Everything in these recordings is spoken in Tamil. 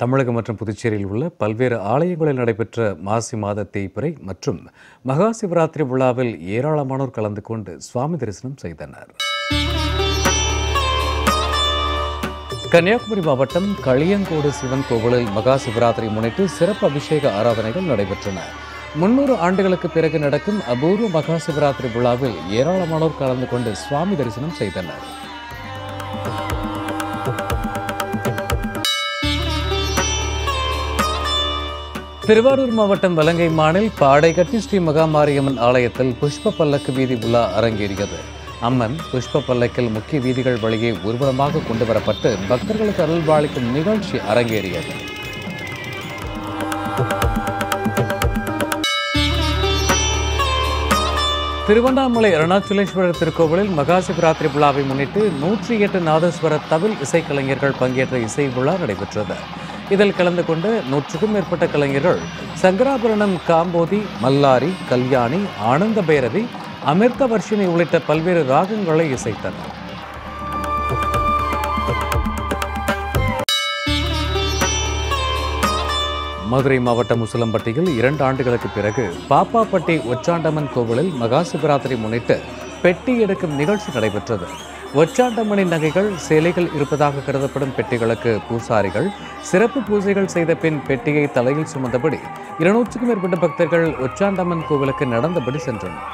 தமிழகம் மற்றும் புதுச்சேரியில் உள்ள பல்வேறு ஆலயங்களில் நடைபெற்ற மாசி மாத தேய்பிறை மற்றும் மகா சிவராத்திரி விழாவில் ஏராளமானோர் கலந்து கொண்டு சுவாமி தரிசனம் செய்தனர். கன்னியாகுமரி மாவட்டம் களியங்கோடு சிவன் கோவிலில் மகா சிவராத்திரி முன்னிட்டு சிறப்பு அபிஷேக ஆராதனைகள் நடைபெற்றன. 300 ஆண்டுகளுக்கு பிறகு நடக்கும் அபூர்வ மகா சிவராத்திரி விழாவில் ஏராளமானோர் கலந்து கொண்டு சுவாமி தரிசனம் செய்தனர். திருவாரூர் மாவட்டம் வலங்கைமானில் பாடைக்கட்டி ஸ்ரீ மகாமாரியம்மன் ஆலயத்தில் புஷ்ப பல்லக்கு வீதி உலா அரங்கேறியது. அம்மன் புஷ்ப பல்லக்கில் முக்கிய வீதிகள் வழியே ஊர்வலமாக கொண்டு வரப்பட்டு பக்தர்களுக்கு அருள்பாலிக்கும் நிகழ்ச்சி அரங்கேறியது. திருவண்ணாமலை அருணாச்சலேஸ்வரர் திருக்கோவிலில் மகா சிவராத்திரி விழாவை முன்னிட்டு 108 நாதஸ்வர தவில் இசைக்கலைஞர்கள் பங்கேற்ற இசை விழா நடைபெற்றது. இதில் கலந்து கொண்டு 100க்கும் மேற்பட்ட கலைஞர்கள் சங்கராபரணம், காம்போதி, மல்லாரி, கல்யாணி, ஆனந்த பைரவி, அமிர்த வர்ஷினி உள்ளிட்ட பல்வேறு ராகங்களை இசைத்தனர். மதுரை மாவட்டம் உசிலம்பட்டியில் 2 ஆண்டுகளுக்கு பிறகு பாப்பாப்பட்டி ஒச்சாண்டம்மன் கோவிலில் மகா சிவராத்திரி முன்னிட்டு பெட்டி எடுக்கும் நிகழ்ச்சி நடைபெற்றது. ஒச்சாண்டம்மனின் நகைகள், சேலைகள் இருப்பதாக கருதப்படும் பெட்டிகளுக்கு பூசாரிகள் சிறப்பு பூஜைகள் செய்த பின் பெட்டியை தலையில் சுமந்தபடி 200க்கும் மேற்பட்ட பக்தர்கள் ஒச்சாண்டம்மன் கோவிலுக்கு நடந்தபடி சென்றனர்.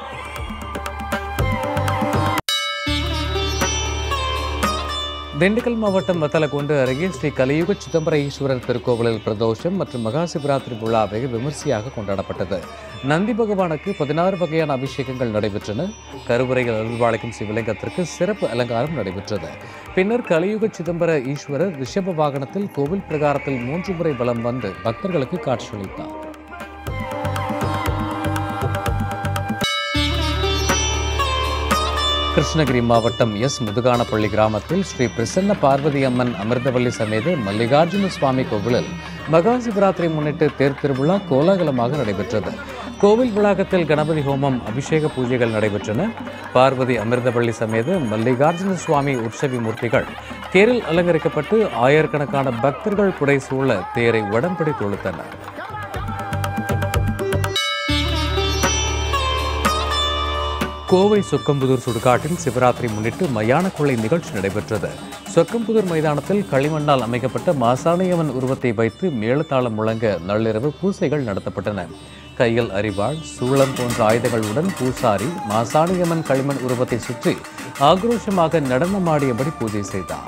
திண்டுக்கல் மாவட்டம் வத்தலகுண்டு அருகே ஸ்ரீ கலியுக சிதம்பர ஈஸ்வரர் திருக்கோவிலில் பிரதோஷம் மற்றும் மகா சிவராத்திரி விழா வெகு விமர்சையாக கொண்டாடப்பட்டது. நந்தி பகவானுக்கு 16 வகையான அபிஷேகங்கள் நடைபெற்றன. கருவறையில் அருள்பாலிக்கும் சிவலிங்கத்திற்கு சிறப்பு அலங்காரம் நடைபெற்றது. பின்னர் கலியுக சிதம்பர ஈஸ்வரர் ரிஷப வாகனத்தில் கோவில் பிரகாரத்தில் 3 முறை வலம் வந்து பக்தர்களுக்கு காட்சியளித்தார். கிருஷ்ணகிரி மாவட்டம் எஸ் முதுகானப்பள்ளி கிராமத்தில் ஸ்ரீ பிரசன்ன பார்வதி அம்மன் அமிர்தவல்லி சமேத மல்லிகார்ஜுன சுவாமி கோவிலில் மகா சிவராத்திரி முன்னிட்டு தேர் திருவிழா கோலாகலமாக நடைபெற்றது. கோவில் வளாகத்தில் கணபதி ஹோமம், அபிஷேக பூஜைகள் நடைபெற்றன. பார்வதி அமிர்தவல்லி சமேத மல்லிகார்ஜுன சுவாமி உற்சவி மூர்த்திகள் தேரில் அலங்கரிக்கப்பட்டு ஆயிரக்கணக்கான பக்தர்கள் புடை சூழ தேரை உடன்படி தொழுத்தனர். கோவை சொக்கம்புதூர் சுடுகாட்டில் சிவராத்திரி முன்னிட்டு மயான கொள்ளை நிகழ்ச்சி நடைபெற்றது. சொக்கம்புதூர் மைதானத்தில் களிமண்ணால் அமைக்கப்பட்ட மாசாணியம்மன் உருவத்தை வைத்து மேளதாளம் முழங்க நள்ளிரவு பூசைகள் நடத்தப்பட்டன. கையில் அரிவாள், சூளம் போன்ற ஆயுதங்களுடன் பூசாரி மாசாணியம்மன் களிமண் உருவத்தை சுற்றி ஆக்ரோஷமாக நடனமாடியபடி பூஜை செய்தார்.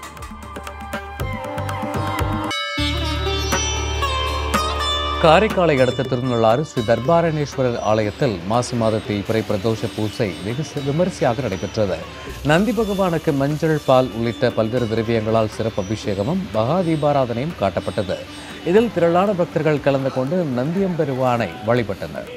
காரைக்காலை அடுத்த திருநள்ளாறு ஸ்ரீ தர்பாரணேஸ்வரர் ஆலயத்தில் மாசி மாத தேய்பிறை பிரதோஷ பூசை வெகு விமரிசையாக நடைபெற்றது. நந்தி பகவானுக்கு மஞ்சள், பால் உள்ளிட்ட பல்வேறு திரவியங்களால் சிறப்பு அபிஷேகமும் மகா தீபாராதனையும் காட்டப்பட்டது. இதில் திரளான பக்தர்கள் கலந்து கொண்டு நந்தியம்பெருமானை வழிபட்டனர்.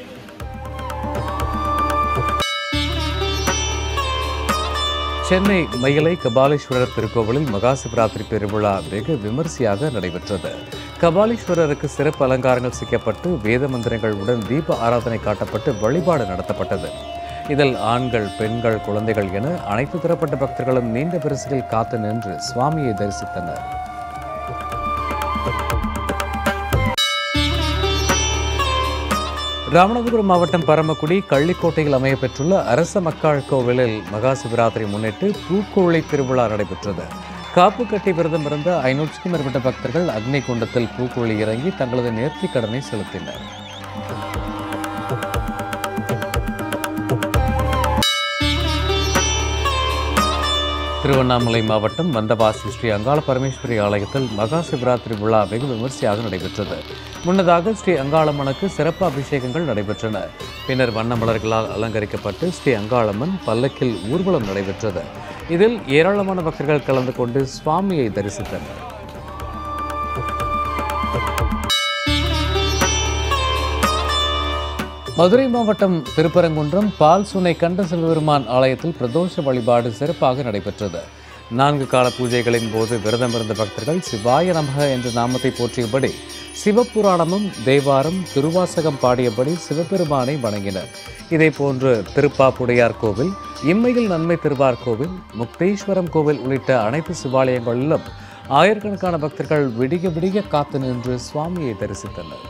சென்னை மயிலை கபாலீஸ்வரர் திருக்கோவிலில் மகா சிவராத்திரி பெருவிழா வெகு விமரிசையாக நடைபெற்றது. கபாலீஸ்வரருக்கு சிறப்பு அலங்காரங்கள் செய்யப்பட்டு வேத மந்திரங்களுடன் தீப ஆராதனை காட்டப்பட்டு வழிபாடு நடத்தப்பட்டது. இதில் ஆண்கள், பெண்கள், குழந்தைகள் என அனைத்து தரப்பட்ட பக்தர்களும் நீண்ட வரிசையில் காத்து நின்று சுவாமியை தரிசித்தனர். ராமநாதபுரம் மாவட்டம் பரமக்குடி கள்ளிக்கோட்டையில் அமையப்பெற்றுள்ள அரச மக்காள் கோவிலில் மகா சிவராத்திரி முன்னிட்டு பூக்கோழி திருவிழா நடைபெற்றது. காப்பு கட்டி விரதம் இருந்த 500க்கும் மேற்பட்ட பக்தர்கள் அக்னி குண்டத்தில் பூக்கோழி இறங்கி தங்களது நேர்த்திக் கடனை செலுத்தினர். திருவண்ணாமலை மாவட்டம் வந்தவாசி ஸ்ரீ அங்காள பரமேஸ்வரி ஆலயத்தில் மகா சிவராத்திரி விழா வெகு விமரிசையாக நடைபெற்றது. முன்னதாக ஸ்ரீ அங்காளம்மனுக்கு சிறப்பு அபிஷேகங்கள் நடைபெற்றன. பின்னர் வண்ண மலர்களால் அலங்கரிக்கப்பட்டு ஸ்ரீ அங்காளம்மன் பல்லக்கில் ஊர்வலம் நடைபெற்றது. இதில் ஏராளமான பக்தர்கள் கலந்து கொண்டு சுவாமியை தரிசித்தனர். மதுரை மாவட்டம் திருப்பரங்குன்றம் பால் சுனை கண்ட சிவபெருமான் ஆலயத்தில் பிரதோஷ வழிபாடு சிறப்பாக நடைபெற்றது. 4 கால பூஜைகளின் போது விரதமிருந்த பக்தர்கள் சிவாய நமக என்ற நாமத்தை போற்றியபடி சிவபுராணமும் தேவாரம், திருவாசகம் பாடியபடி சிவபெருமானை வணங்கினர். இதேபோன்று திருப்பாப்புடையார் கோவில், இம்மையில் நன்மை திருவார் கோவில், முக்தேஸ்வரம் கோவில் உள்ளிட்ட அனைத்து சிவாலயங்களிலும் ஆயிரக்கணக்கான பக்தர்கள் விடிய விடிய காத்து நின்று சுவாமியை தரிசித்தனர்.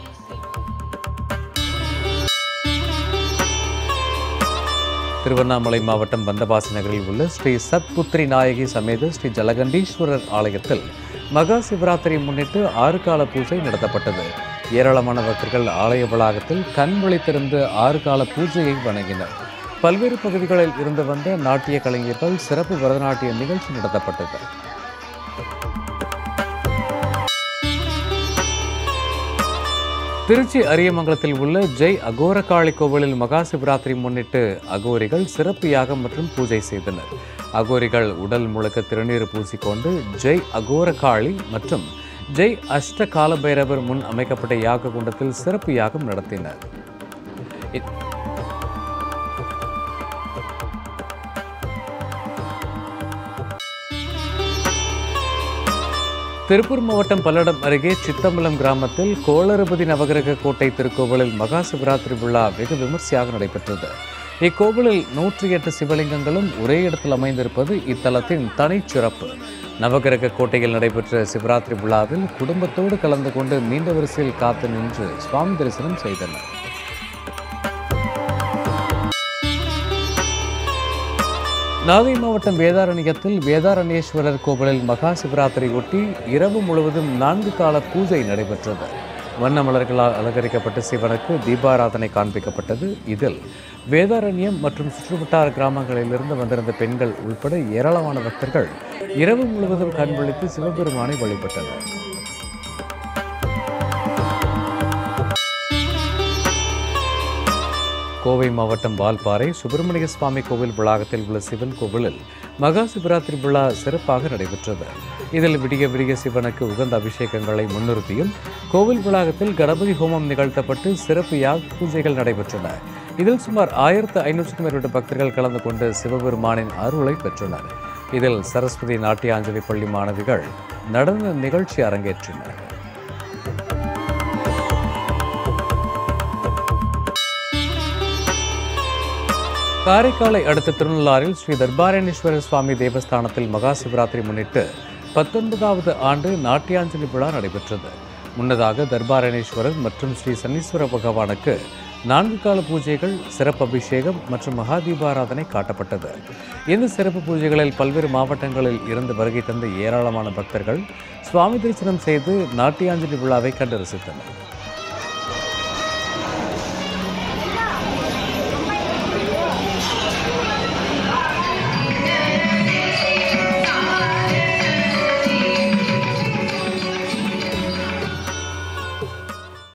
திருவண்ணாமலை மாவட்டம் வந்தவாசி நகரில் உள்ள ஸ்ரீ சத்புத்திரி நாயகி சமேத ஸ்ரீ ஜலகண்டீஸ்வரர் ஆலயத்தில் மகா சிவராத்திரி முன்னிட்டு 6 கால பூஜை நடத்தப்பட்டது. ஏராளமான பக்தர்கள் ஆலய வளாகத்தில் கண் விழித்திருந்து 6 கால பூஜையை வணங்கினர். பல்வேறு பகுதிகளில் இருந்து வந்த நாட்டிய கலைஞர்கள் சிறப்பு பரதநாட்டிய நிகழ்ச்சி நடத்தப்பட்டது. திருச்சி அரியமங்கலத்தில் உள்ள ஜெய் அகோரகாளி கோவிலில் மகா சிவராத்திரி முன்னிட்டு அகோரிகள் சிறப்பு யாகம் மற்றும் பூஜை செய்தனர். அகோரிகள் உடல் முழுக்க திருநீர் பூசிக்கொண்டு ஜெய் அகோரகாளி மற்றும் ஜெய் அஷ்ட காலபைரவர் முன் அமைக்கப்பட்ட யாக குண்டத்தில் சிறப்பு யாகம் நடத்தினர். திருப்பூர் மாவட்டம் பல்லடம் அருகே சித்தம்பலம் கிராமத்தில் கோளறுபதி நவகிரக கோட்டை திருக்கோவிலில் மகா சிவராத்திரி விழா வெகு விமர்சையாக நடைபெற்றது. இக்கோவிலில் 108 சிவலிங்கங்களும் ஒரே இடத்தில் அமைந்திருப்பது இத்தலத்தின் தனிச்சிறப்பு. நவகிரக கோட்டையில் நடைபெற்ற சிவராத்திரி விழாவில் குடும்பத்தோடு கலந்து கொண்டு நீண்ட வரிசையில் காத்து நின்று சுவாமி தரிசனம் செய்தனர். நாகை மாவட்டம் வேதாரண்யத்தில் வேதாரண்யேஸ்வரர் கோவிலில் மகா சிவராத்திரியொட்டி இரவு முழுவதும் 4 கால பூஜை நடைபெற்றது. வண்ண மலர்களால் அலங்கரிக்கப்பட்ட சிவனுக்கு தீபாராதனை காண்பிக்கப்பட்டது. இதில் வேதாரண்யம் மற்றும் சுற்றுவட்டார கிராமங்களிலிருந்து வந்திருந்த பெண்கள் உள்பட ஏராளமான பக்தர்கள் இரவு முழுவதும் கண் விழித்து சிவபெருமானை வழிபட்டனர். கோவை மாவட்டம் வால்பாறை சுப்பிரமணிய சுவாமி கோவில் வளாகத்தில் உள்ள சிவன் கோவிலில் மகா சிவராத்திரி விழா சிறப்பாக நடைபெற்றது. இதில் விடிய விடிய சிவனுக்கு உகந்த அபிஷேகங்களை முன்னிறுத்தியும் கோவில் வளாகத்தில் கணபதி ஹோமம் நிகழ்த்தப்பட்டு சிறப்பு யாக பூஜைகள் நடைபெற்றன. இதில் சுமார் 1500க்கும் மேற்பட்ட பக்தர்கள் கலந்து கொண்டு சிவபெருமானின் அருளை பெற்றனர். இதில் சரஸ்வதி நாட்டியாஞ்சலி பள்ளி மாணவிகள் நடன நிகழ்ச்சி அரங்கேற்றினர். காரைக்காலை அடுத்த திருநள்ளாறில் ஸ்ரீ தர்பாரணேஸ்வரர் சுவாமி தேவஸ்தானத்தில் மகா சிவராத்திரி முன்னிட்டு 19வது ஆண்டு நாட்டியாஞ்சலி விழா நடைபெற்றது. முன்னதாக தர்பாரணேஸ்வரர் மற்றும் ஸ்ரீ சனீஸ்வர பகவானுக்கு 4 கால பூஜைகள், சிறப்பு அபிஷேகம் மற்றும் மகா தீபாராதனை காட்டப்பட்டது. இந்த சிறப்பு பூஜைகளில் பல்வேறு மாவட்டங்களில் இருந்து வருகை தந்த ஏராளமான பக்தர்கள் சுவாமி தரிசனம் செய்து நாட்டியாஞ்சலி விழாவை கண்டு ரசித்தனர்.